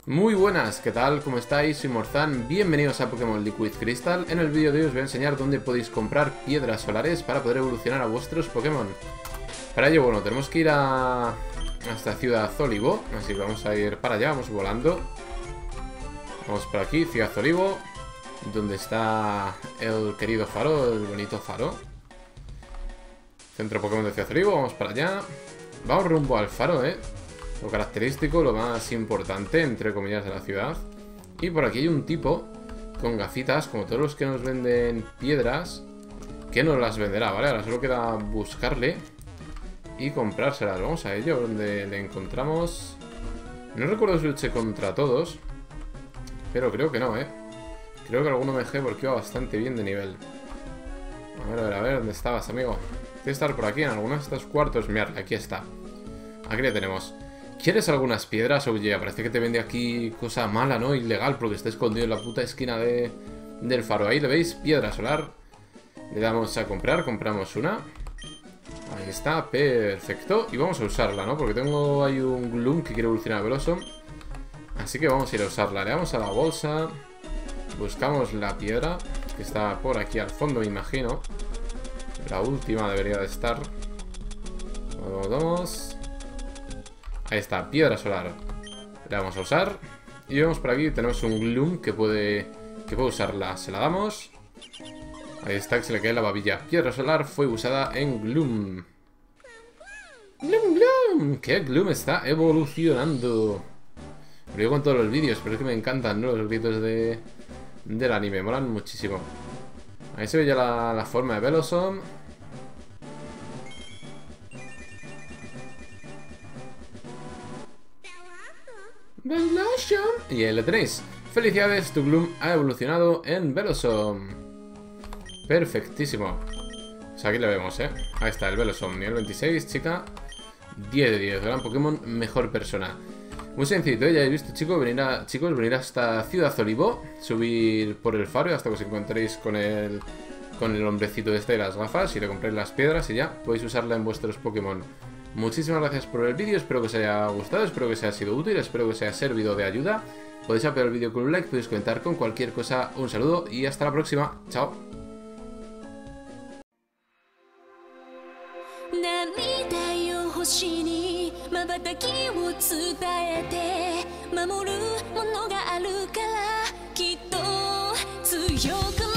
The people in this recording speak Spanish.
Muy buenas, ¿qué tal? ¿Cómo estáis? Soy Morzan, bienvenidos a Pokémon Liquid Crystal. En el vídeo de hoy os voy a enseñar dónde podéis comprar piedras solares para poder evolucionar a vuestros Pokémon. Para ello, bueno, tenemos que ir hasta Ciudad Olivo, así que vamos a ir para allá, vamos volando. Vamos por aquí, Ciudad Olivo, donde está el querido faro, el bonito faro. Centro Pokémon de Ciudad Olivo, vamos para allá. Vamos rumbo al faro, lo característico, lo más importante, entre comillas, de la ciudad. Y por aquí hay un tipo con gafitas, como todos los que nos venden piedras, que nos las venderá, ¿vale? Ahora solo queda buscarle y comprárselas. Vamos a ello, donde le encontramos. No recuerdo si luché contra todos, pero creo que no, Creo que alguno me dejé porque iba bastante bien de nivel. A ver, ¿dónde estabas, amigo? Tiene que estar por aquí, en alguno de estos cuartos. Mirad, aquí está. Aquí le tenemos. ¿Quieres algunas piedras? Oye, parece que te vende aquí cosa mala, ¿no? Ilegal, porque está escondido en la puta esquina del faro. Ahí le veis, piedra solar. Le damos a comprar, compramos una. Ahí está, perfecto. Y vamos a usarla, ¿no? Porque tengo ahí un Gloom que quiere evolucionar a Velosom. Así que vamos a ir a usarla. Le damos a la bolsa. Buscamos la piedra, que está por aquí al fondo, me imagino. La última debería de estar. Vamos. Ahí está, piedra solar. Le vamos a usar. Y vemos por aquí, tenemos un Gloom que puede usarla. Se la damos. Ahí está, que se le cae la babilla. Piedra solar fue usada en Gloom. ¡Gloom, Gloom! ¿Qué Gloom está evolucionando? Lo digo en todos los vídeos, pero es que me encantan, ¿no? Los gritos del anime, molan muchísimo. Ahí se ve ya la forma de Velosom. Y ahí le tenéis. Felicidades, tu Gloom ha evolucionado en Velosom. Perfectísimo. Pues aquí le vemos, Ahí está el Velosom, nivel 26, chica. 10 de 10, gran Pokémon, mejor persona. Muy sencillo, ya habéis visto, chicos, venir hasta Ciudad Olivo, subir por el faro hasta que os encontréis con el hombrecito este de las gafas y le compréis las piedras y ya podéis usarla en vuestros Pokémon. Muchísimas gracias por el vídeo, espero que os haya gustado, espero que os haya sido útil, espero que os haya servido de ayuda. Podéis apoyar el vídeo con un like, podéis comentar con cualquier cosa. Un saludo y hasta la próxima. Chao. 星に瞬きを伝えて守るものがあるからきっと強く